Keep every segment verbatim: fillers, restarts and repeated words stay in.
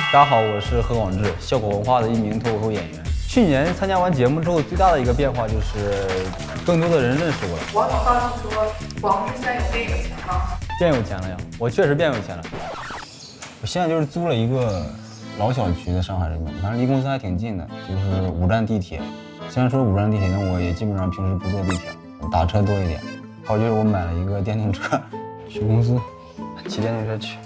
大家好，我是何广智，笑果文化的一名脱口秀演员。去年参加完节目之后，最大的一个变化就是更多的人认识我了。 网友告诉说，广智现在有变有钱了。 变有钱了呀！我确实变有钱了。我现在就是租了一个老小区在上海这边，反正离公司还挺近的，就是五站地铁。虽然说五站地铁，但我也基本上平时不坐地铁，我打车多一点。还有就是我买了一个电动车，去公司骑电动车去。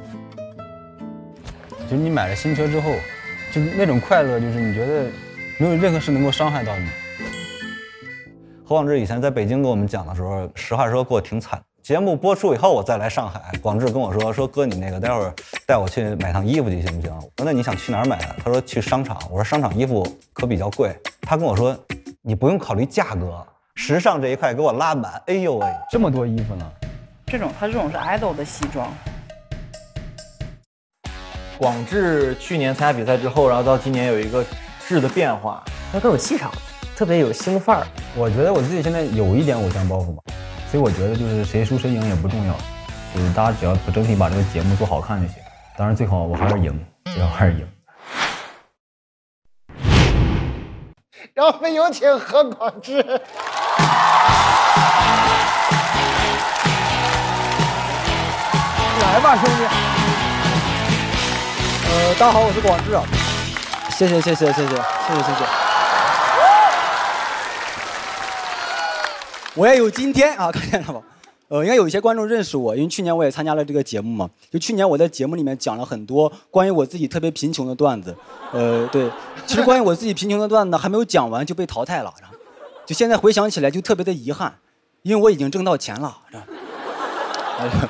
就是你买了新车之后，就是那种快乐，就是你觉得没有任何事能够伤害到你。何广智以前在北京跟我们讲的时候，实话说过挺惨。节目播出以后，我再来上海，广智跟我说说哥，你那个待会儿带我去买趟衣服去行不行？我说那你想去哪儿买啊？他说去商场。我说商场衣服可比较贵。他跟我说你不用考虑价格，时尚这一块给我拉满。哎呦喂，这么多衣服呢！ 这种他这种是 idol 的西装。 广智去年参加比赛之后，然后到今年有一个质的变化， 他更有气场，特别有星范儿。 我觉得我自己现在有一点偶像包袱吧，所以我觉得就是谁输谁赢也不重要，就是大家只要整体把这个节目做好看就行。当然最好我还是赢，最好还是赢。 让我们有请何广智。 来吧，兄弟。呃，大家好，我是广智啊。谢谢，谢谢，谢谢，谢谢，谢谢。我也有今天啊，看见了吧？呃，应该有一些观众认识我，因为去年我也参加了这个节目嘛。就去年我在节目里面讲了很多关于我自己特别贫穷的段子。呃，对，其实关于我自己贫穷的段子还没有讲完就被淘汰了，就现在回想起来就特别的遗憾，因为我已经挣到钱了。哎呀，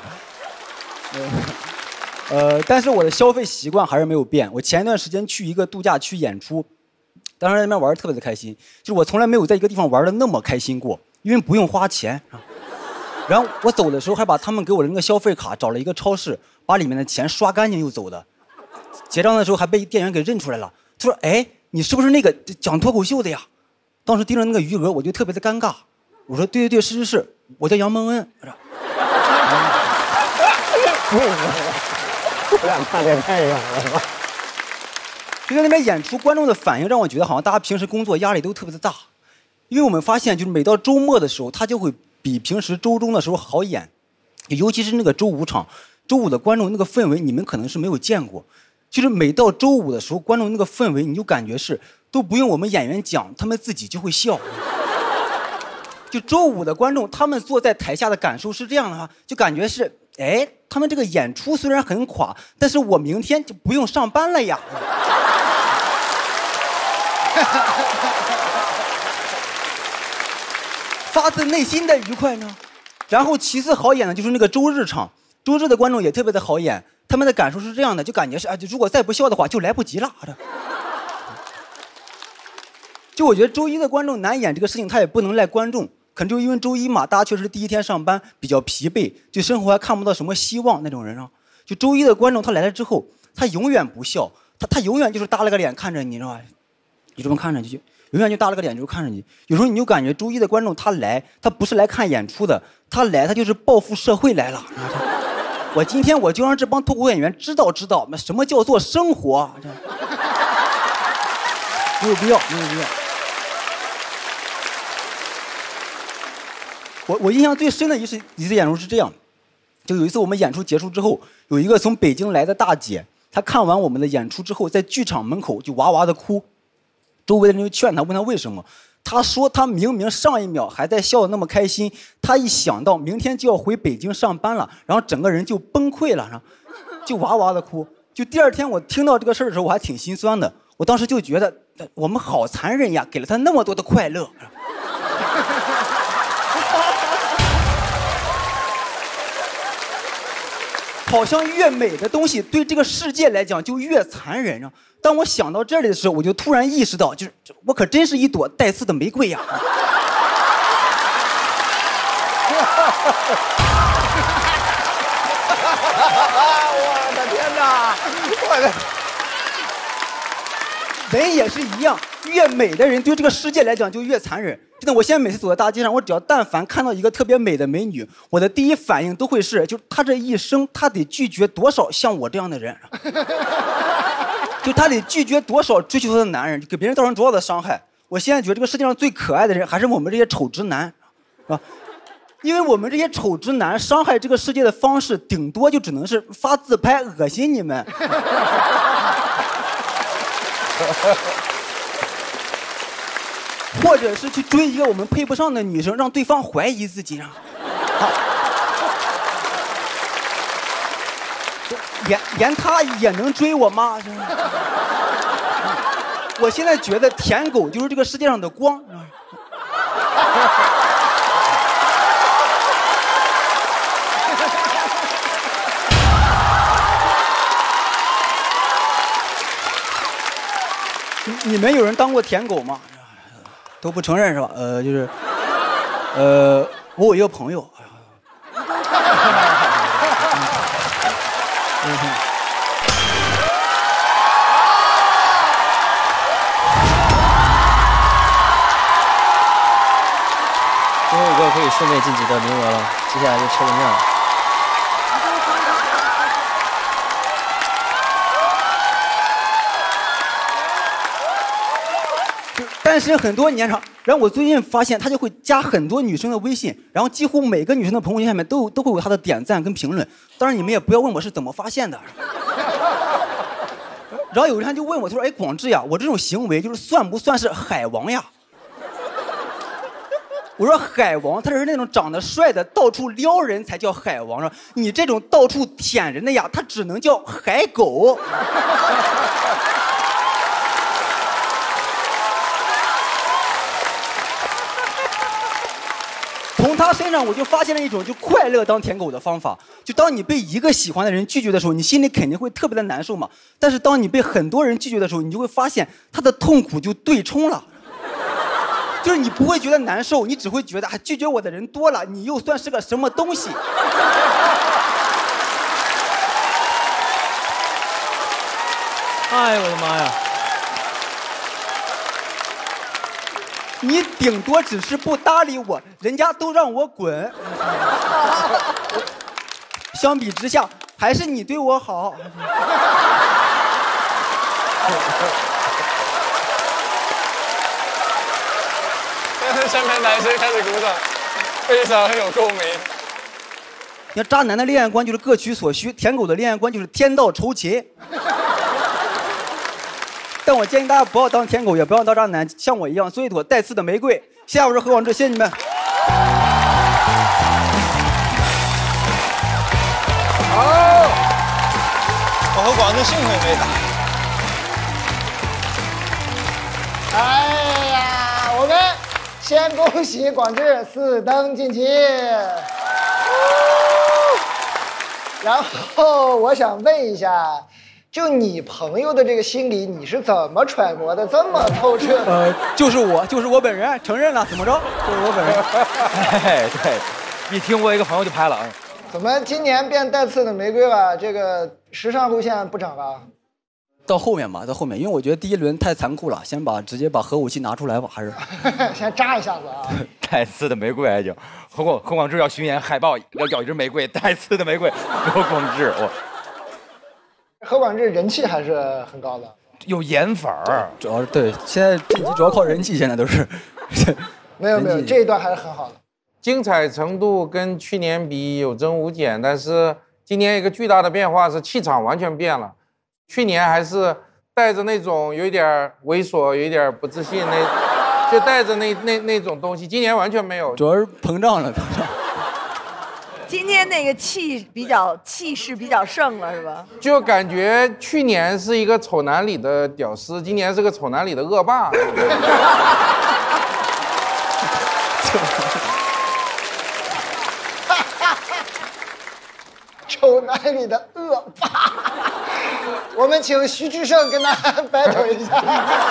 呃，但是我的消费习惯还是没有变。我前一段时间去一个度假区演出，当时在那边玩得特别的开心，就是我从来没有在一个地方玩得那么开心过，因为不用花钱。然后我走的时候还把他们给我的那个消费卡找了一个超市，把里面的钱刷干净又走的。结账的时候还被店员给认出来了，他说：“哎，你是不是那个讲脱口秀的呀？”当时盯着那个余额，我就特别的尴尬。我说：“对对对，是是是，我叫杨蒙恩。” 我俩差点太远了吧？ 就在那边演出，观众的反应让我觉得好像大家平时工作压力都特别的大，因为我们发现就是每到周末的时候，他就会比平时周中的时候好演，尤其是那个周五场，周五的观众那个氛围你们可能是没有见过，就是每到周五的时候，观众那个氛围你就感觉是都不用我们演员讲，他们自己就会笑。就周五的观众，他们坐在台下的感受是这样的话，就感觉是，哎，他们这个演出虽然很垮，但是我明天就不用上班了呀。发自内心的愉快呢。然后其次好演的就是那个周日场，周日的观众也特别的好演，他们的感受是这样的，就感觉是啊，就如果再不笑的话就来不及了。就我觉得周一的观众难演这个事情，他也不能赖观众。可能就因为周一嘛，大家确实第一天上班比较疲惫，对生活还看不到什么希望那种人啊。就周一的观众他来了之后，他永远不笑，他他永远就是耷了个脸看着你，知道吧？就这么看着就，永远就耷了个脸就看着你。有时候你就感觉周一的观众他来，他不是来看演出的，他来他就是报复社会来了。我今天我就让这帮脱口演员知道知道，那什么叫做生活。没有必要，没有必要。我我印象最深的一次一次演出是这样，就有一次我们演出结束之后，有一个从北京来的大姐，她看完我们的演出之后，在剧场门口就哇哇的哭，周围的人就劝她，问她为什么，她说她明明上一秒还在笑得那么开心，她一想到明天就要回北京上班了，然后整个人就崩溃了，然后就哇哇的哭。就第二天我听到这个事儿的时候，我还挺心酸的，我当时就觉得我们好残忍呀，给了她那么多的快乐。好像越美的东西对这个世界来讲就越残忍啊！当我想到这里的时候，我就突然意识到，就是我可真是一朵带刺的玫瑰呀！ 我的天哪！我的， 人也是一样，越美的人对这个世界来讲就越残忍。 真的，我现在每次走在大街上，我只要但凡看到一个特别美的美女，我的第一反应都会是，就她这一生，她得拒绝多少像我这样的人，就她得拒绝多少追求她的男人，给别人造成多少的伤害。我现在觉得这个世界上最可爱的人还是我们这些丑直男，啊，因为我们这些丑直男伤害这个世界的方式，顶多就只能是发自拍恶心你们。或者是去追一个我们配不上的女生，让对方怀疑自己，啊，连连他也能追我吗？我现在觉得舔狗就是这个世界上的光。你们有人当过舔狗吗？都不承认是吧？呃，就是，呃，我有一个朋友， 最后一个可以顺便晋级的名额了，接下来就吃个面。 单身很多年长，然后我最近发现他就会加很多女生的微信，然后几乎每个女生的朋友圈下面都都会有他的点赞跟评论。当然你们也不要问我是怎么发现的。然后有人就问我，他说：“哎，广志呀，我这种行为就是算不算是海王呀？”我说：“海王他是那种长得帅的，到处撩人才叫海王，是吧？你这种到处舔人的呀，他只能叫海狗。”从他身上我就发现了一种就快乐当舔狗的方法，就当你被一个喜欢的人拒绝的时候，你心里肯定会特别的难受嘛。但是当你被很多人拒绝的时候，你就会发现他的痛苦就对冲了，就是你不会觉得难受，你只会觉得啊，拒绝我的人多了，你又算是个什么东西？ 哎，我的妈呀！ 你顶多只是不搭理我，人家都让我滚。相比之下，还是你对我好。 现在身边男生开始鼓掌，非常有共鸣。 你看，渣男的恋爱观就是各取所需，舔狗的恋爱观就是天道酬勤。但我建议大家不要当舔狗，也不要当渣男，像我一样做一朵带刺的玫瑰。谢谢，我是何广智，谢谢你们。 好，我和广智幸亏没打。 哎呀，我们先恭喜广智四登晋级。然后我想问一下，就你朋友的这个心理，你是怎么揣摩的这么透彻？ 呃，就是我，就是我本人，承认了，怎么着？就是我本人。 哎，对，一听我一个朋友就拍了。 怎么今年变带刺的玫瑰了？这个时尚路线不涨了？ 到后面吧，到后面，因为我觉得第一轮太残酷了，先把直接把核武器拿出来吧，还是先扎一下子啊！ 带刺的玫瑰还行，何广何广智要巡演海报要咬一支玫瑰，带刺的玫瑰，何广智我。 何广智人气还是很高的， 有颜粉儿， 主要是对，现在晋级主要靠人气，现在都是。 没有没有，这一段还是很好的。 精彩程度跟去年比有增无减，但是今年一个巨大的变化是气场完全变了。去年还是带着那种有一点猥琐、有一点不自信，那就带着那那那种东西，今年完全没有， 主要是膨胀了，膨胀。 今天那个气比较气势比较盛了，是吧？ 就感觉去年是一个丑男里的屌丝，今年是个丑男里的恶霸。 丑男里的恶霸，我们请徐志胜跟他 battle 一下。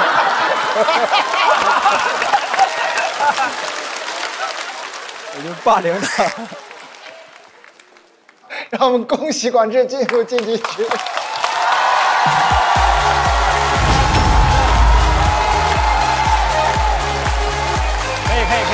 我就霸凌他。 让我们恭喜广智进入晋级区。 可以可以可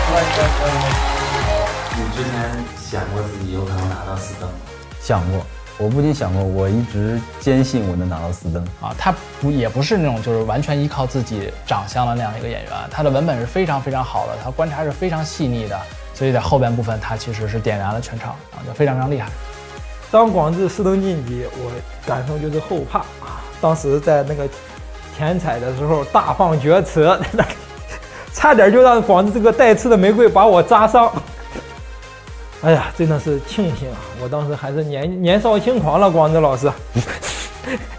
你之前想过自己有可能拿到四灯？ 想过，我不仅想过，我一直坚信我能拿到四灯啊。他不也不是那种就是完全依靠自己长相的那样一个演员，他的文本是非常非常好的，他观察是非常细腻的，所以在后边部分他其实是点燃了全场，啊，就非常非常厉害。 当广志四灯晋级，我感受就是后怕啊！当时在那个填彩的时候大放厥词，差点就让广志这个带刺的玫瑰把我扎伤。哎呀，真的是庆幸啊！我当时还是年年少轻狂了，广志老师。